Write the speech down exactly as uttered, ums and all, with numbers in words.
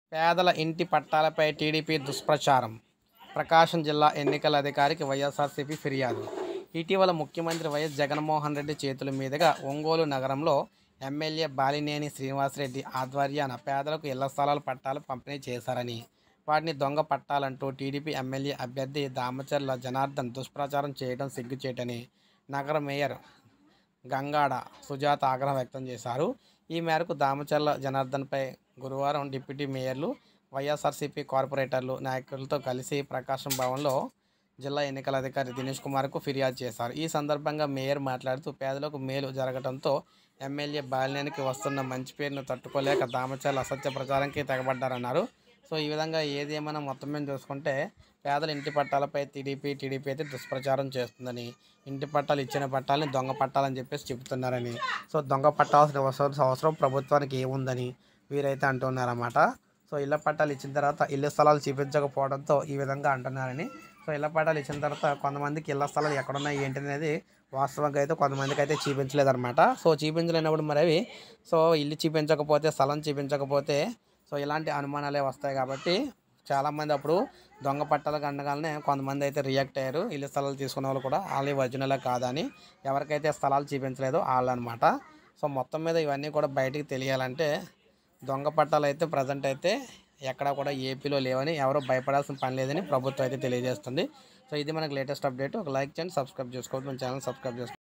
పేదల ఇంటి పట్టాలపై టీడీపీ దుష్ప్రచారం. ప్రకాశం జిల్లా ఎన్నికల అధికారికి వైఎస్ఆర్సీపీ ఫిర్యాదు. ఇటీవల ముఖ్యమంత్రి వైఎస్ జగన్మోహన్ రెడ్డి చేతుల మీదుగా ఒంగోలు నగరంలో ఎమ్మెల్యే బాలినేని శ్రీనివాసరెడ్డి ఆధ్వర్యాన పేదలకు ఇళ్ల స్థలాల పట్టాలు పంపిణీ చేశారని, వాటిని దొంగ పట్టాలంటూ టీడీపీ ఎమ్మెల్యే అభ్యర్థి దామచర్ల జనార్దన్ దుష్ప్రచారం చేయడం సిగ్గుచేటని నగర మేయర్ గంగాడ సుజాత ఆగ్రహం వ్యక్తం చేశారు. ఈ మేరకు దామచర్ల జనార్దన్పై గురువారం డిప్యూటీ మేయర్లు, వైఎస్ఆర్సీపీ కార్పొరేటర్లు, నాయకులతో కలిసి ప్రకాశం భవన్లో జిల్లా ఎన్నికల అధికారి దినేష్ కుమార్కు ఫిర్యాదు చేశారు. ఈ సందర్భంగా మేయర్ మాట్లాడుతూ, పేదలకు మేలు జరగడంతో ఎమ్మెల్యే బాలినేనికి వస్తున్న మంచి పేరును తట్టుకోలేక దామచర్ల అసత్య ప్రచారానికి తెగబడ్డారన్నారు. సో ఈ విధంగా ఏది ఏమైనా మొత్తం మీద చూసుకుంటే పేదల ఇంటి పట్టాలపై టీడీపీ టీడీపీ అయితే దుష్ప్రచారం చేస్తుందని, ఇంటి పట్టాలు ఇచ్చిన పట్టాలని దొంగ పట్టాలని చెప్పేసి చెబుతున్నారని, సో దొంగ పట్టాల్సిన అవసరం అవసరం ప్రభుత్వానికి ఏముందని వీరైతే అంటున్నారన్నమాట. సో ఇళ్ల పట్టాలు ఇచ్చిన తర్వాత ఇళ్ల స్థలాలు చూపించకపోవడంతో ఈ విధంగా అంటున్నారని. సో ఇళ్ల పట్టాలు ఇచ్చిన తర్వాత కొంతమందికి ఇళ్ల స్థలాలు ఎక్కడున్నాయి ఏంటి అనేది వాస్తవంగా అయితే కొంతమందికి అయితే చూపించలేదన్నమాట. సో చూపించలేనప్పుడు మరి అవి సో ఇల్లు చూపించకపోతే, స్థలం చూపించకపోతే సో ఇలాంటి అనుమానాలే వస్తాయి. కాబట్టి చాలామంది అప్పుడు దొంగ పట్టాలకు అనగానే కొంతమంది అయితే రియాక్ట్ అయ్యారు. ఇల్లు స్థలాలు తీసుకునే వాళ్ళు కూడా వాళ్ళు ఒరిజినలే కాదని, ఎవరికైతే స్థలాలు చూపించలేదో వాళ్ళు అనమాట. సో మొత్తం మీద ఇవన్నీ కూడా బయటికి తెలియాలంటే దొంగ పట్టాలు అయితే ప్రజెంట్ అయితే ఎక్కడా కూడా ఏపీలో లేవని, ఎవరు భయపడాల్సిన పని లేదని ప్రభుత్వం అయితే తెలియజేస్తుంది. సో ఇది మనకు లేటెస్ట్ అప్డేట్. ఒక లైక్ చేయండి, సబ్స్క్రైబ్ చేసుకోవద్దు, మన ఛానల్ సబ్స్క్రైబ్ చేసుకోండి.